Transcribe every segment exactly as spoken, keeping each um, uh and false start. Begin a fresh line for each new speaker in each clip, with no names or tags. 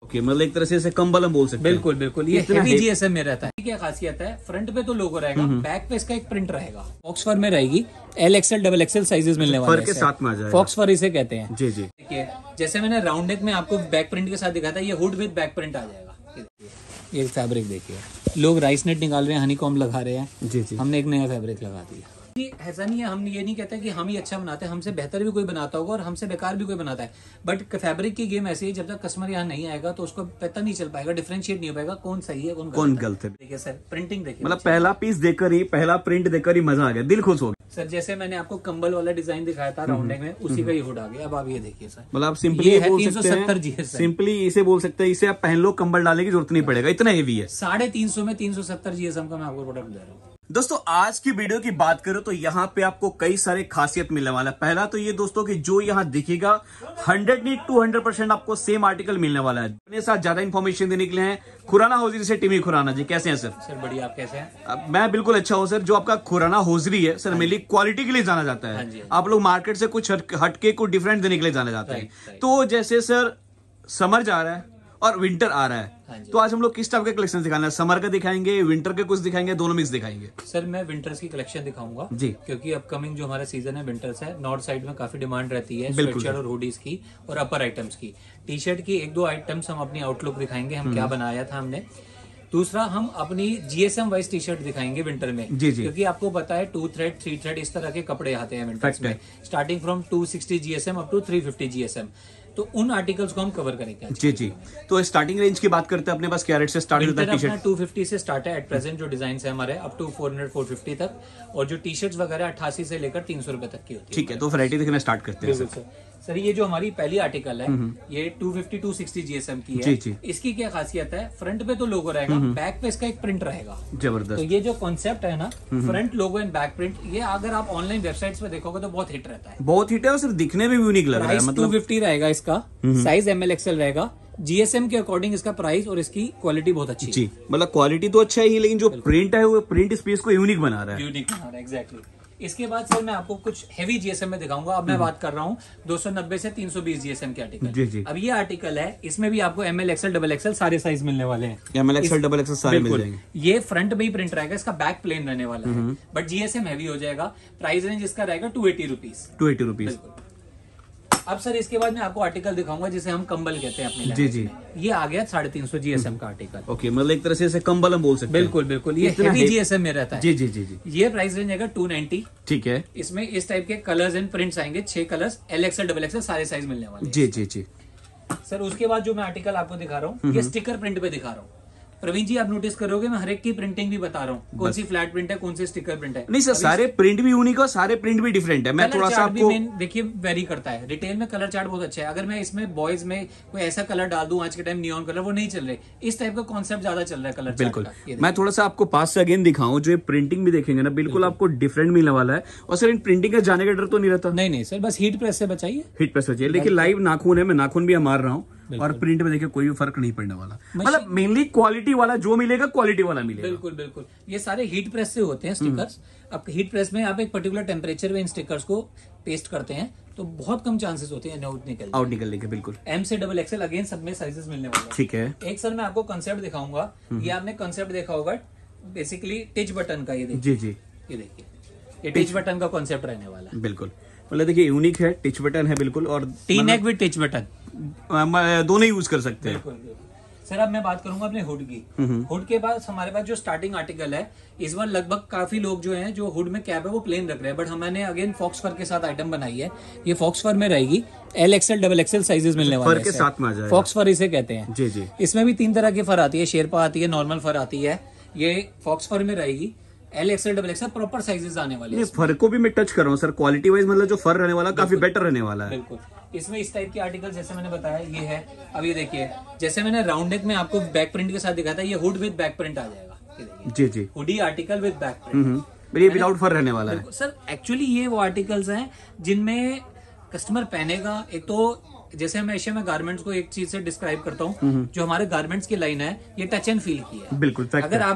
Okay, मतलब एक तरह से इसे कंबल हम बोल सकते हैं।
बिल्कुल बिल्कुल, ये हेवी जीएसएम में रहता है। क्या खासियत है, फ्रंट पे तो लोगो रहेगा, बैक पे इसका एक प्रिंट रहेगा। फॉक्स फर में रहेगी, L XL double XL sizes मिलने वाले हैं।
फर के साथ में आ जाएगा।
फॉक्स फर इसे कहते हैं।
जी जी।
देखिए, जैसे मैंने राउंड नेक में आपको बैक प्रिंट के साथ दिखाया था, ये हुड विद बैक प्रिंट आ जाएगा। ये फैब्रिक देखिए, लोग राइस नेट निकाल रहे हैं, हनी कॉम्ब लगा रहे हैं, जी जी, हमने एक नया फैब्रिक लगा दिया। ऐसा नहीं है, हम ये नहीं कहते कि हम ही अच्छा बनाते हैं, हमसे बेहतर भी कोई बनाता होगा और हमसे बेकार भी कोई बनाता है। बट फैब्रिक की गेम ऐसी है, जब तक कस्टमर यहाँ नहीं आएगा तो उसको पता नहीं चल पाएगा, डिफरेंशिएट नहीं हो पाएगा कौन सही है कौन
कौन गलत है।
देखिए सर, प्रिंटिंग देखिए,
मतलब पहला पीस देखकर ही, पहला प्रिंट देखकर ही मजा आ गया, दिल खुश हो गया।
सर जैसे मैंने आपको कंबल वाला डिजाइन दिखाया था राउंड नेक में, उसी का ही हुड आ गया। अब आप ये देखिए सर,
मतलब आप सिंपली
ये है तीन सौ सत्तर जी,
सिंपली इसे बोल सकते हैं, इसे आप पहन लो, कंबल डालने की जरूरत नहीं पड़ेगा, इतना हेवी है।
साढ़े तीन सौ में तीन सौ सत्तर जीएसएम का मैं आपको प्रोडक्ट दे रहा हूँ।
दोस्तों आज की वीडियो की बात करो तो यहाँ पे आपको कई सारे खासियत मिलने वाला है। पहला तो ये दोस्तों कि जो यहाँ दिखेगा हंड्रेड नहीं टू हंड्रेड परसेंट आपको सेम आर्टिकल मिलने वाला है। अपने साथ ज्यादा इन्फॉर्मेशन देने के लिए हैं खुराना हौजरी से टिमी खुराना जी। कैसे हैं सर?
सर बढ़िया, आप कैसे हैं?
अब मैं बिल्कुल अच्छा हूँ सर। जो आपका खुराना हौजरी है सर, मेनली क्वालिटी के लिए जाना जाता है। आप लोग मार्केट से कुछ हटके कुछ डिफरेंट देने के लिए जाना जाते हैं। तो जैसे सर समर जा रहा है और विंटर आ रहा है, तो आज हम लोग किस टाइप के कलेक्शन दिखाना है? समर का दिखाएंगे, विंटर के कुछ दिखाएंगे, दोनों मिक्स दिखाएंगे?
सर मैं विंटर्स की कलेक्शन दिखाऊंगा जी, क्योंकि अपकमिंग जो हमारा सीजन है विंटर्स है। नॉर्थ साइड में काफी डिमांड रहती है स्वेटशर्ट और हुडीज की और अपर आइटम्स की। टी शर्ट की एक दो आइटम्स हम अपनी आउटलुक दिखाएंगे, हम क्या बनाया था हमने। दूसरा हम अपनी जीएसएम वाइज टी शर्ट दिखाएंगे विंटर में, जी जी, क्योंकि आपको पता है टू थ्रेड थ्री थ्रेड इस तरह के कपड़े आते हैं विंटर्स में, starting from two sixty GSM up to three fifty GSM. तो उन आर्टिकल्स को हम कवर करेंगे जी जी। तो स्टार्टिंग रेंज की बात करते हैं, अपने पास क्या रेट से स्टार्ट होता है? टी-शर्ट टू फिफ्टी से स्टार्ट है एट प्रेजेंट, जो डिजाइन है हमारे up to four hundred four fifty तक, और जो टी शर्ट्स वगैरह अट्ठासी से लेकर तीन सौ रुपए तक की होती है। ठीक है, तो वैरायटी देखना स्टार्ट करते हैं सर। सर ये जो हमारी पहली आर्टिकल है ये two fifty two sixty GSM की है जी जी। इसकी क्या खासियत है, फ्रंट पे तो लोगो रहेगा, बैक पे इसका एक प्रिंट रहेगा जबरदस्त। तो ये जो कॉन्सेप्ट है ना, front logo and back print, ये अगर आप ऑनलाइन वेबसाइट्स पे देखोगे तो बहुत हिट रहता है, बहुत हिट है और सिर्फ दिखने में भी यूनिक लग रहा है। मतलब टू फिफ्टी रहेगा इसका, साइज एम एल एक्सएल रहेगा, जीएसएम के अकॉर्डिंग इसका प्राइस और इसकी क्वालिटी बहुत अच्छी जी। मतलब क्वालिटी तो अच्छा ही, लेकिन जो प्रिंट है वो प्रिंट स्पेस को यूनिक बना रहा है, यूनिक बना रहा है एग्जैक्टली। इसके बाद सर मैं आपको कुछ हेवी जीएसएम में दिखाऊंगा। अब मैं बात कर रहा हूँ दो सौ नब्बे से तीन सौ बीस जीएसएम के आर्टिकल जी जी। अब ये आर्टिकल है, इसमें भी आपको M L XL double XL सारे साइज मिलने वाले हैं। M L XL double XL सारे मिल जाएंगे। ये फ्रंट में ही प्रिंट रहेगा, इसका बैक प्लेन रहने वाला है, बट जीएसएम हैवी हो जाएगा। प्राइस रेंज इसका रहेगा two eighty rupees two eighty rupees अब सर इसके बाद मैं आपको आर्टिकल दिखाऊंगा जिसे हम कंबल कहते हैं अपने जी जी। ये आ गया साढ़े तीन सौ जीएसएम का आर्टिकल। ओके, मतलब एक तरह से इसे कंबल हम बोल सकते हैं। बिल्कुल बिल्कुल, ये हेवी जीएसएम में रहता है जी जी जी जी। ये प्राइस रेंज आएगा टू नाइनटी। ठीक है, इसमें इस टाइप के कलर्स एंड प्रिंट्स आएंगे, छह colours, L XL double XL सारे साइज मिलने वाले जी जी जी। सर उसके बाद जो मैं आर्टिकल आपको दिखा रहा हूँ, ये स्टिकर प्रिंट पे दिखा रहा हूँ। प्रवीण जी आप नोटिस करोगे मैं हर एक की प्रिंटिंग भी बता रहा हूँ, कौन सी फ्लैट प्रिंट है, कौन सी स्टिकर प्रिंट है। नहीं सर, सारे प्रिंट भी यूनिक और सारे प्रिंट भी डिफरेंट है। मैं थोड़ा सा आपको देखिए वेरी करता है, रिटेल में कलर चार्ट बहुत अच्छा है। अगर मैं इसमें बॉयज में कोई ऐसा कलर डाल दूं, आज के टाइम नियॉन कलर वो नहीं चल रहे, इस टाइप का कॉन्सेप्ट ज्यादा चल रहा है कलर। बिल्कुल, मैं थोड़ा सा आपको पास से अगेन दिखाऊं, जो प्रिंटिंग भी देखेंगे ना बिल्कुल आपको डिफरेंट मिलने वाला है। और सर इन प्रिंटिंग का जाने का डर तो नहीं रहता? नहीं नहीं सर, बस हीट प्रेस से बचाइए, हीट प्रेस बचाइए। लेकिन लाइव नाखून है, मैं नाखून भी मार रहा हूँ और प्रिंट में देखिए कोई भी फर्क नहीं पड़ने वाला। मतलब मेनली क्वालिटी वाला जो मिलेगा क्वालिटी वाला मिलेगा। बिल्कुल बिल्कुल, ये सारे हीट प्रेस से होते हैं स्टिकर्स। अब हीट प्रेस में आप एक पर्टिकुलर टेम्परेचर में इन स्टिकर्स को पेस्ट करते हैं तो बहुत कम चांसेस होते हैं आउट निकल आउट निकलने के। बिल्कुल, एम से डबल एक्सएल अगेन सब में साइजेस मिलने वाले हैं। ठीक है, एक सर मैं आपको कंसेप्ट दिखाऊंगा। ये आपने कंसेप्ट देखा होगा बेसिकली टिच बटन का। ये देखिए जी जी, ये देखिए ये टिच बटन का कॉन्सेप्ट रहने वाला है। बिल्कुल, मतलब देखिए यूनिक है, टिच बटन है बिल्कुल, और T neck with tich button दोनों यूज कर सकते हैं। सर अब मैं बात करूंगा अपने हुड की। हुड के बाद हमारे पास जो स्टार्टिंग आर्टिकल है, इस बार लगभग काफी लोग जो हैं जो हुड में कैप है वो प्लेन रख रहे हैं, बट हमने अगेन फॉक्स फर के साथ आइटम बनाई है। ये फॉक्स फर में रहेगी, L XL double XL sizes मिलने वाले हैं, फर के साथ में आ जाएगा। फॉक्स फर इसे कहते हैं जी जी। इसमें भी तीन तरह की फर आती है, शेरपा आती है, नॉर्मल फर आती है। ये फॉक्स फर में रहेगी, L XL double XL proper sizes आने वाले हैं। फर को भी मैं टच कर रहा हूँ सर, क्वालिटी वाइज मतलब जो फर रहने वाला काफी बेटर रहने वाला है। बिल्कुल, इसमें इस टाइप के आर्टिकल जैसे मैंने बताया ये है। अब ये देखिए, जैसे मैंने राउंड नेक में आपको बैक प्रिंट के साथ दिखाया था, ये हुड विद बैक प्रिंट आ जाएगा जी जी। Hoodie article with back print, ये विदाउट फर रहने वाला है। सर एक्चुअली ये वो आर्टिकल्स हैं जिनमें कस्टमर पहनेगा। एक तो जैसे हम एशिया में गारमेंट्स को एक चीज से डिस्क्राइब करता हूँ, जो हमारे गारमेंट्स की लाइन है ये टच एंड फील की है। बिल्कुल, अगर आपको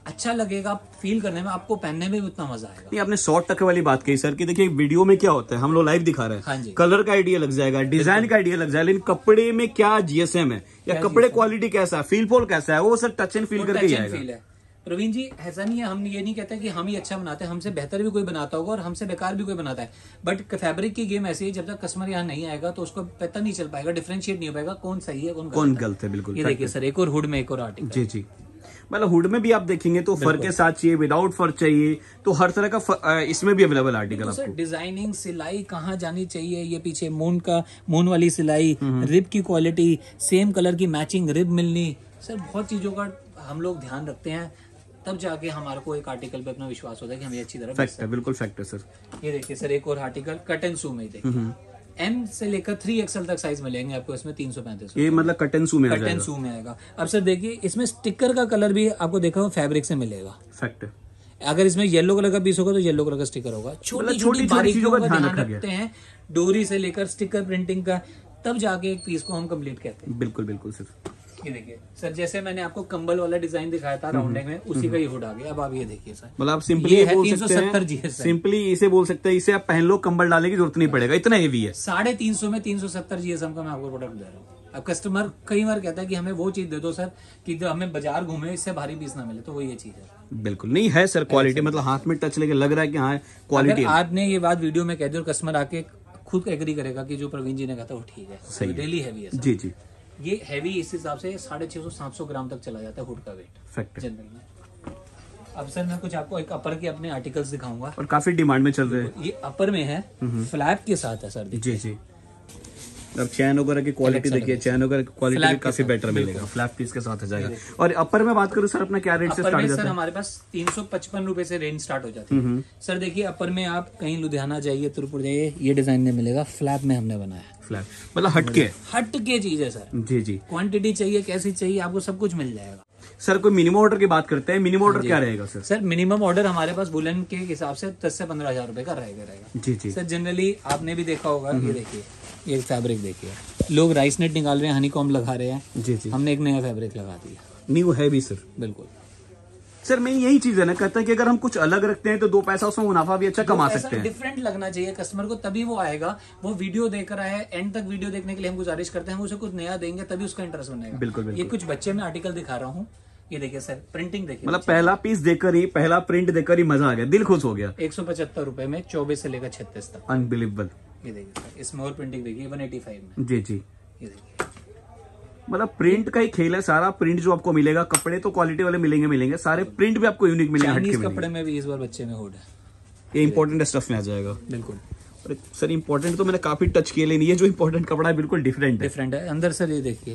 अच्छा लगेगा, फील करने में, आपको पहनने में भी उतना मजा आएगा।
नहीं, आपने सौ टक्के वाली बात कही सर कि देखिए वीडियो में क्या होता है, हम लोग लाइव दिखा रहे हैं,
हाँ जी,
कलर का आइडिया लग जाएगा, डिजाइन का आइडिया लग जाएगा, लेकिन कपड़े में क्या जीएसएम है या कपड़े क्वालिटी कैसा है, फील फॉल कैसा है, वो सर टच एंड फील करके आएगा।
प्रवीण जी ऐसा नहीं है, हम ये नहीं कहते कि हम ही अच्छा बनाते हैं, हमसे बेहतर भी कोई बनाता होगा और हमसे बेकार भी कोई बनाता है, बट फैब्रिक की गेम ऐसी है, जब तक कस्टमर यहाँ नहीं आएगा तो उसको पता नहीं चल पाएगा, डिफरेंशिएट नहीं हो पाएगा कौन सही है कौन
कौन गलत है। बिल्कुल,
ये देखिए सर, एक और हुड में एक और आर्टिकल।
जी जी, मतलब हुड में भी आप देखेंगे तो फर के साथ चाहिए, विदाउट फर चाहिए, तो हर तरह का इसमें भी अवेलेबल आर्टिकल
आपको। सर डिजाइनिंग, सिलाई कहाँ जानी चाहिए, ये पीछे मून का मून वाली सिलाई, रिब की क्वालिटी, सेम कलर की मैचिंग रिब मिलनी, सर बहुत चीजों का हम लोग ध्यान रखते हैं, तब जाके हमारे को एक आर्टिकल पे अपना विश्वास होता है कि हमें अच्छी तरह
फैक्ट है। बिल्कुल फैक्ट है सर।
ये देखिए सर, एक और आर्टिकल कट एंड सू में देखिए, एम से लेकर थ्री एक्सएल तक साइज मिलेंगे आपको इसमें, तीन सौ पैंतीस।
ये मतलब कट एंड सू में
कट एंड सू में आएगा। अब सर देखिए इसमें स्टिकर का कलर भी आपको देखा फैब्रिक से मिलेगा।
फैक्ट है।
अगर इसमें येलो कलर का पीस होगा तो येलो कलर का स्टिकर होगा। छोटी छोटी बारीकियों का ध्यान रखते हैं, डोरी से लेकर स्टिकर प्रिंटिंग का, तब जाके एक पीस को हम कंप्लीट कहते हैं।
बिल्कुल बिल्कुल सर।
ये देखिए सर, जैसे मैंने आपको कंबल वाला डिजाइन दिखाया था राउंड नेक में, उसी का ही हुड आ गया। अब आप ये देखिए सर,
मतलब आप सिंपली
ये है तीन सौ सत्तर जी,
सिंपली इसे बोल सकते हैं, इसे आप पहन लो, कंबल डालने की जरूरत नहीं पड़ेगा, इतना हेवी है।
साढ़े तीन सौ में तीन सौ सत्तर जीएसएम का मैं आपको प्रोडक्ट दे रहा हूँ। अब कस्टमर कई बार कहता है कि हमें वो चीज दे दो सर कि जो हमें बाजार घूमे इससे भारी पीस ना मिले, तो वो ये चीज है।
बिल्कुल नहीं है सर, क्वालिटी मतलब हाथ में टच लेके लग रहा है कि हाँ क्वालिटी।
आपने ये बात वीडियो में कह दी और कस्टमर आके खुद एग्री करेगा कि जो प्रवीण जी ने कहा था वो ठीक है, सही, डेली हैवी है।
जी जी,
ये हैवी इस हिसाब से साढ़े छह सौ सात सौ ग्राम तक चला जाता है हुड का वेट
फैक्ट
जनरल में। अब सर मैं कुछ आपको एक अपर के अपने आर्टिकल्स दिखाऊंगा,
और काफी डिमांड में चल रहे हैं।
ये अपर में है, फ्लैप के साथ है सर।
जी जी, अब चैन वगैरह की क्वालिटी देखिए, चैन वगैरह की क्वालिटी काफी बेटर मिलेगा, फ्लैप पीस के साथ आ जाएगा। और अपर में बात करूं सर, अपना क्या रेट से स्टार्ट होता है?
सर हमारे पास तीन सौ पचपन रुपए से रेंज स्टार्ट हो जाती है। सर देखिए अपर में आप कहीं लुधियाना जाइए, तुरपुर जाइए, ये डिजाइन नहीं मिलेगा, फ्लैप में हमने बनाया है।
फ्लैप मतलब हटके
हटके चीज है सर। जी जी, क्वांटिटी चाहिए कैसी चाहिए आपको, सब कुछ मिल जाएगा।
सर कोई मिनिमम ऑर्डर की बात करते हैं, मिनिमम ऑर्डर क्या रहेगा सर?
सर मिनिमम ऑर्डर हमारे पास वुलन के हिसाब से दस से पंद्रह हजार रुपए का रहेगा रहेगा
जी जी
सर। जनरली आपने भी देखा होगा, ये देखिए ये फैब्रिक देखिए, लोग राइस नेट निकाल रहे हैं, हनी कॉम्ब लगा रहे हैं, जी जी, हमने एक नया फैब्रिक लगा दिया,
न्यू है भी सर।
बिल्कुल
सर मैं यही चीज है ना, कहता है कि अगर हम कुछ अलग रखते हैं तो दो पैसा उसमें मुनाफा भी अच्छा कमा सकते हैं।
डिफरेंट लगना चाहिए कस्टमर को, तभी वो आएगा। वो वीडियो देख रहा है, एंड तक वीडियो देखने के लिए हम गुजारिश करते हैं, उसे कुछ नया देंगे तभी उसका इंटरेस्ट बनेगा।
बिल्कुल बिल्कुल।
ये कुछ बच्चे में आर्टिकल दिखा रहा हूँ, ये देखिए सर, प्रिंटिंग देखिए,
मतलब पहला पीस देखकर ही, पहला प्रिंट देखकर ही मजा आ गया, दिल खुश हो गया।
एक सौ पचहत्तर रुपए में चौबीस से लेकर छत्तीस तक,
अनबिलीवेबल।
ये देखिए सर, इसमें और प्रिंटिंग देखिए वन एटी फाइव में।
जी जी,
ये देखिए,
मतलब प्रिंट का ही खेल है सारा। प्रिंट जो आपको मिलेगा, कपड़े तो क्वालिटी वाले मिलेंगे मिलेंगे सारे, प्रिंट भी आपको यूनिक मिलेंगे, हटके मिलेंगे।
कपड़े में भी इस बार बच्चे में हुड है,
ये इंपॉर्टेंट स्टफ में आ जाएगा।
बिल्कुल।
और सर इंपॉर्टेंट तो मैंने काफी टच किया, लेकिन ये जो इंपॉर्टेंट कपड़ा है बिल्कुल डिफरेंट है।
डिफरेंट है अंदर सर, ये देखिए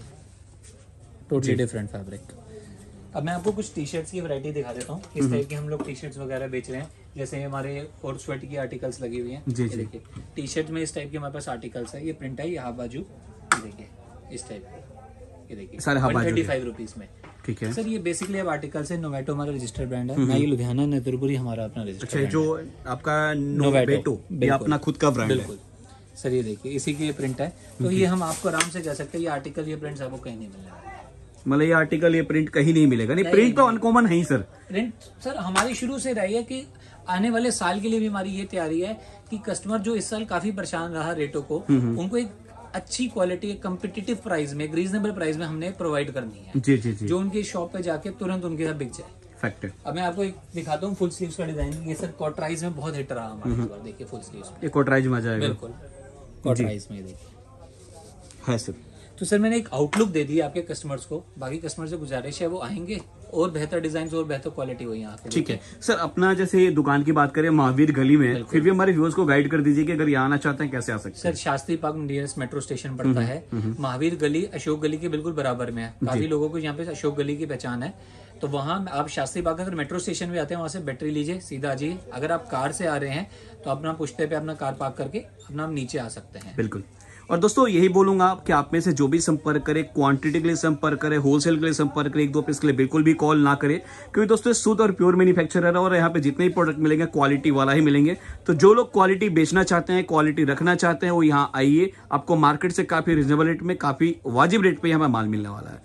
टोटली डिफरेंट फैब्रिक। अब मैं आपको कुछ टी शर्ट्स की वैरायटी दिखा देता हूँ, किस टाइप के हम लोग टी शर्ट्स वगैरह बेच रहे हैं। जैसे हमारे और स्वेट की आर्टिकल्स लगी हुई हैं, ये देखिए टी शर्ट में इस टाइप के हमारे पास आर्टिकल्स है। ये प्रिंट है, ये हाफ बाजू, ये देखिए इस टाइप के, ये देखिए
सारे हाफ बाजू,
थर्टी फाइव रुपीज में। ठीक है सर, ये बेसिकली अब आर्टिकल्स है, नोवेटो हमारा रजिस्टर्ड ब्रांड है, ना ये लुधियाना ना त्रिपुरी हमारा अपना रजिस्टर्ड।
अच्छा, जो आपका नोवेटो ये अपना खुद का ब्रांड है।
सर ये देखिए इसी की प्रिंट है, तो ये हम आपको आराम से कह सकते हैं ये आर्टिकल, ये प्रिंट आपको कहीं नहीं मिल रहा है।
मतलब ये आर्टिकल, ये प्रिंट कहीं नहीं मिलेगा। नहीं, प्रिंट तो अनकॉमन है ही सर।
प्रिंट सर हमारी शुरू से रही है कि आने वाले साल के लिए भी हमारी ये तैयारी है कि कस्टमर जो इस साल काफी परेशान रहा रेटों को, उनको एक अच्छी क्वालिटी, एक कम्पिटिटिव प्राइस में, एक रीजनेबल प्राइस में हमने प्रोवाइड करनी है। जी जी जी, जो उनकी शॉप पे जाके तुरंत उनके साथ बिक जाए।
फैक्ट है।
अब मैं आपको एक दिखाता हूँ फुल स्लीव्स का डिजाइन। ये सर कॉटराइज में बहुत हिट रहा हमारे बार, देखिए फुल स्लीव्स में,
ये कॉटराइज में आ जाएगा।
बिल्कुल कॉटराइज में देखिए
है सर।
तो सर मैंने एक आउटलुक दे दी आपके कस्टमर्स को, बाकी कस्टमर से गुजारिश है वो आएंगे और बेहतर डिजाइन और बेहतर क्वालिटी हो यहाँ पे।
ठीक है सर, अपना जैसे दुकान की बात करें महावीर गली में, फिर भी हमारे व्यूअर्स को गाइड कर दीजिए कि अगर यहाँ आना चाहते हैं कैसे आ सकते हैं।
Sir Shastri park nearest metro station पड़ता है, महावीर गली अशोक गली के बिल्कुल बराबर में है। काफी लोगों को यहाँ पे अशोक गली की पहचान है, तो वहाँ आप शास्त्री पार्क अगर मेट्रो स्टेशन में आते हैं, वहाँ से बैटरी लीजिए, सीधा आ जाइए। अगर आप कार से आ रहे हैं तो अपना पुश्ते पे अपना कार पार्क करके अपना हम नीचे आ सकते हैं। बिल्कुल।
और दोस्तों यही बोलूंगा कि आप में से जो भी संपर्क करे, क्वांटिटी के लिए संपर्क करे, होलसेल के लिए संपर्क करे, एक दो पीस के लिए बिल्कुल भी कॉल ना करे, क्योंकि दोस्तों शुद्ध और प्योर मैन्युफैक्चरर है और यहाँ पे जितने भी प्रोडक्ट मिलेंगे क्वालिटी वाला ही मिलेंगे। तो जो लोग क्वालिटी बेचना चाहते हैं, क्वालिटी रखना चाहते हैं, वो यहाँ आइए, आपको मार्केट से काफी रिजनेबल रेट में, काफी वाजिब रेट पे यहाँ माल मिलने वाला है।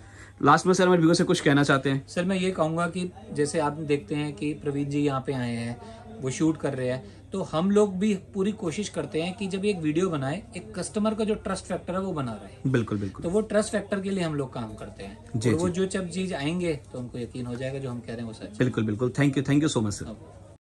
लास्ट में सर मेरे व्यूअर्स से कुछ कहना चाहते हैं?
सर मैं ये कहूंगा कि जैसे आप देखते हैं कि प्रवीण जी यहाँ पे आए हैं, वो शूट कर रहे हैं, तो हम लोग भी पूरी कोशिश करते हैं कि जब एक वीडियो बनाए, एक कस्टमर का जो ट्रस्ट फैक्टर है वो बना रहे।
बिल्कुल बिल्कुल।
तो वो ट्रस्ट फैक्टर के लिए हम लोग काम करते हैं,
जी,
और वो
जी।
जो जब चीज आएंगे तो उनको यकीन हो जाएगा जो हम कह रहे हैं वो सच।
बिल्कुल बिल्कुल। Thank you, thank you so much sir.